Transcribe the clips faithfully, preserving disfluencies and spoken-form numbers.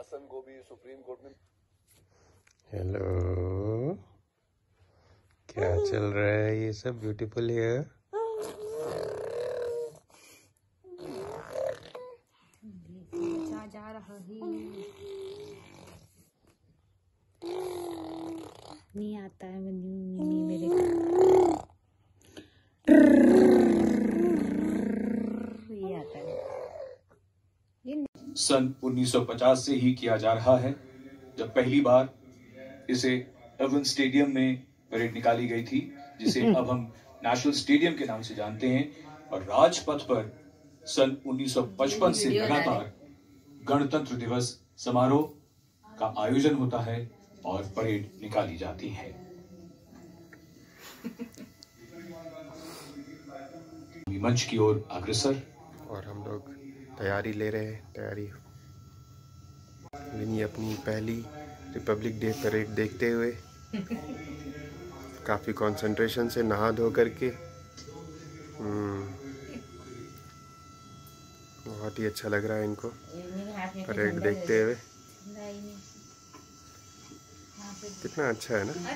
शासन को भी सुप्रीम कोर्ट में। हेलो, क्या चल रहा है ये सब ब्यूटीफुल है? जा रहा है नहीं आता है मिनी मेरे ये आता है। सन उन्नीस सौ पचास से ही किया जा रहा है, जब पहली बार इसे एवन स्टेडियम में परेड निकाली गई थी, जिसे अब हम नेशनल स्टेडियम के नाम से जानते हैं। और राजपथ पर सन उन्नीस सौ पचपन से लगातार गणतंत्र दिवस समारोह का आयोजन होता है और परेड निकाली जाती है। मंच की ओर अग्रसर और हम लोग तैयारी ले रहे हैं। तैयारी विनी अपनी पहली रिपब्लिक डे परेड देखते हुए काफ़ी कंसंट्रेशन से नहा धो करके बहुत ही अच्छा लग रहा है इनको परेड देखते हुए। कितना अच्छा है ना।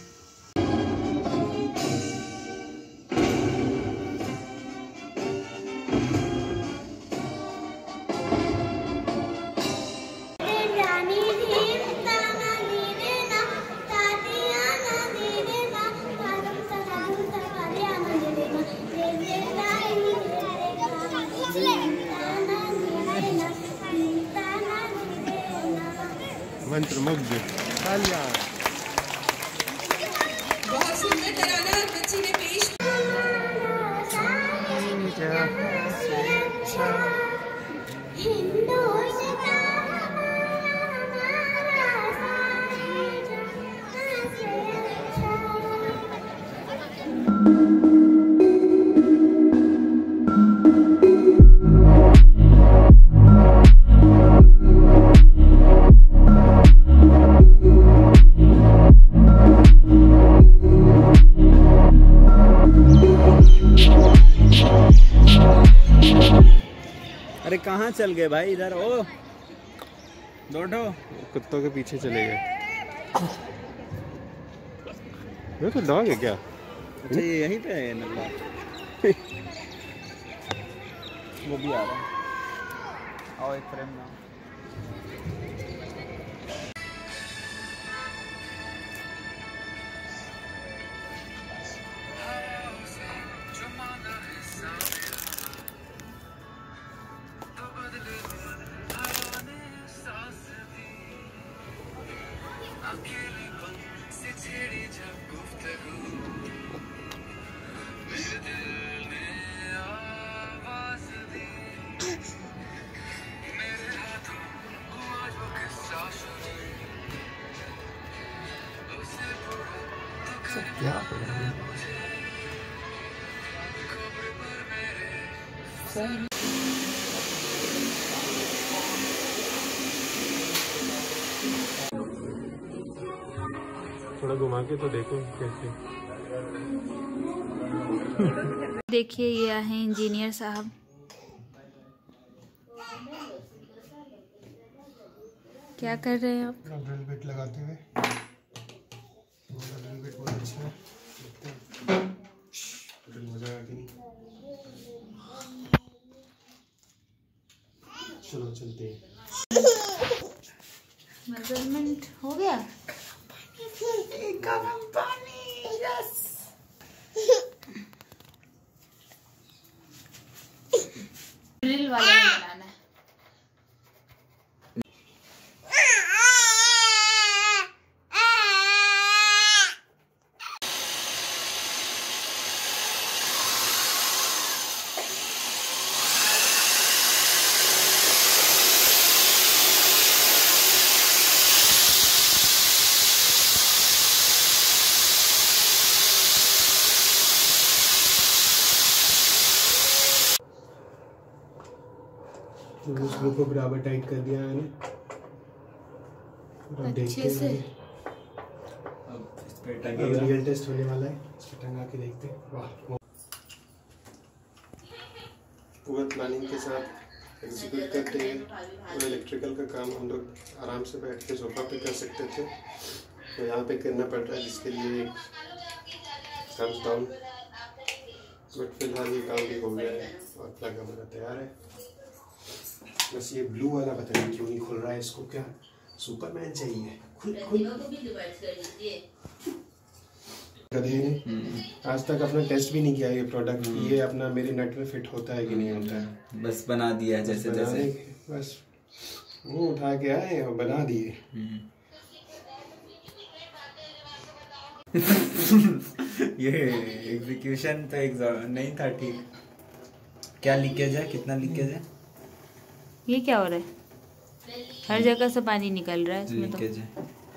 मंत्रमुग्ध तालियां। बहुत सुंदर तराना बच्ची ने पेश अरे कहाँ चल गए भाई? इधर ओ दौड़ो। कुत्तों के पीछे चले गए। ये तो डॉग है क्या? अच्छा ये यहीं पे है नल्ला। वो भी आ रहा है। आओ एक फ्रेम में। क्या थोड़ा घुमा के तो देखो कैसे। देखिए ये हैं इंजीनियर साहब। क्या कर रहे हैं आप? ड्रिल बिट लगाते हुए। ड्रिल बिट बहुत अच्छा है। ड्रिल हो जाएगा कि नहीं? चलो चलते हैं। मेजरमेंट हो गया। गरम पानी। यस। ड्रिल वाला बनाना है। स्क्रू को बराबर टाइट कर दिया मैंने। अच्छे से अब इस पे टंगेगा। रियल टेस्ट होने वाला है। इस पे टंगा के देखते हैं। वाह, पूरे प्लानिंग के साथ एग्जीक्यूट करते हैं। और इलेक्ट्रिकल का काम हम लोग आराम से बैठ के सोफा पे कर सकते थे, तो यहाँ पे करना पड़ रहा है, जिसके लिए थम्स डाउन। बट फिलहाल ये काम भी हो गया है और प्लग हमारा तैयार है। बस ये ब्लू वाला पता नहीं क्यों नहीं खुल रहा है, इसको क्या सुपरमैन चाहिए? खुल खुल गधे ने आज तक अपना टेस्ट भी नहीं किया ये प्रोडक्ट, ये अपना मेरे नेट में फिट होता है कि नहीं होता है। बस बना दिया जैसे जैसे, बस मुंह उठा के आए और बना दिए। ये एग्जीक्यूशन तो एक नहीं था ठीक। क्या लीकेज है? कितना लीकेज है? ये क्या हो रहा है? हर जगह से पानी निकल रहा है इसमें। लीकेज है।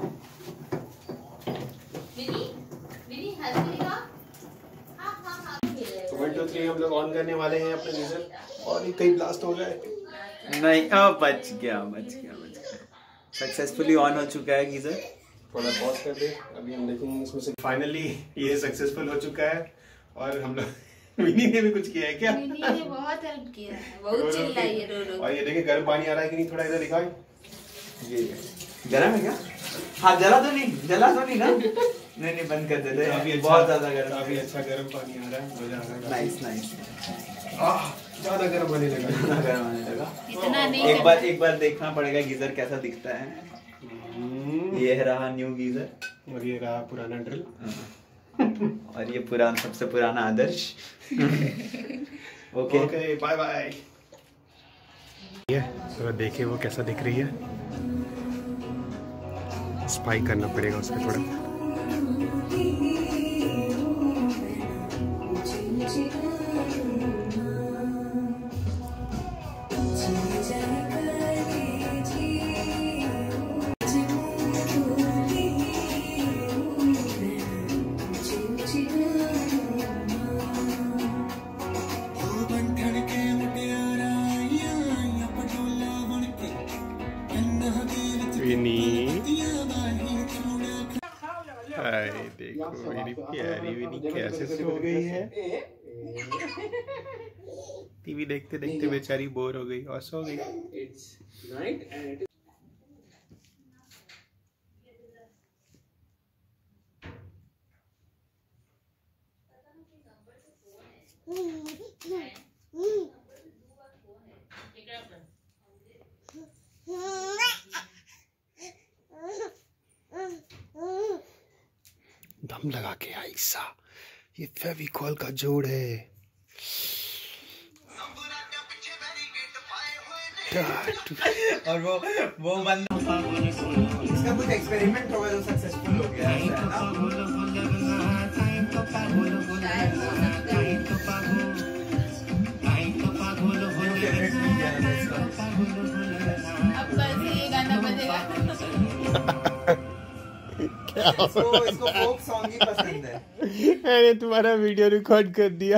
तो वन टू थ्री हम लोग ऑन करने वाले हैं अपने गीजर, और ये कहीं ब्लास्ट हो जाए नहीं। ओ, बच गया बच गया बच गया सक्सेसफुली ऑन हो चुका है गीजर। थोड़ा पॉज कर दे, अभी हम देखेंगे इसमें से। फाइनली ये सक्सेसफुल हो चुका है, और हम लोग विनी ने भी कुछ किया है क्या? विनी ने बहुत हेल्प किया है, बहुत चिल्लाई है रो रो। और ये देखिए गर्म पानी आ रहा है कि नहीं, थोड़ा इधर दिखाओ। ये गर्म है क्या? हाँ, जला तो नहीं, जला तो नहीं ना? नहीं नहीं, बंद कर देते हैं। अभी बहुत ज्यादा गर्म, काफी अच्छा गर्म पानी आ रहा है, मजा आ रहा है। Nice nice. ज्यादा गर्म आने लगा, इतना गर्म आने लगा। इतना नहीं एक बार एक बार देखना पड़ेगा गीजर कैसा दिखता है। ये रहा न्यू गीजर, और ये रहा पुराना ड्रिल, और ये पुराना सबसे पुराना आदर्श। Okay okay, bye bye. ये तो देखिए वो कैसा दिख रही है, स्पाइक करना पड़ेगा उसमें थोड़ा। हाय देखो मेरी प्यारी विनी कैसे सो गई है। टीवी देखते देखते बेचारी बोर हो गई और सो गई। दम लगा के आइसा, ये फेविकॉल का जोड़ है। और वो वो बंदा, इसका कुछ एक्सपेरिमेंट होगा जो सक्सेसफुल हो गया है अब कल से ये गाना बजेगा। क्या इसको इसको फोक सॉन्ग ही पसंद है। मैंने तुम्हारा वीडियो रिकॉर्ड कर दिया।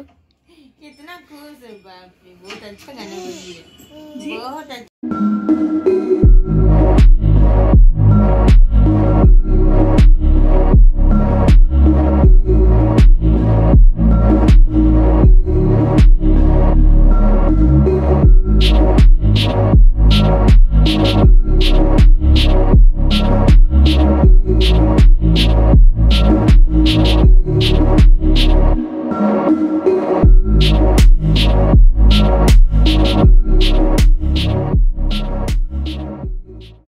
कितना खुश है, बाप रे, बहुत अच्छा गाना बजी है, बहुत अच्छा।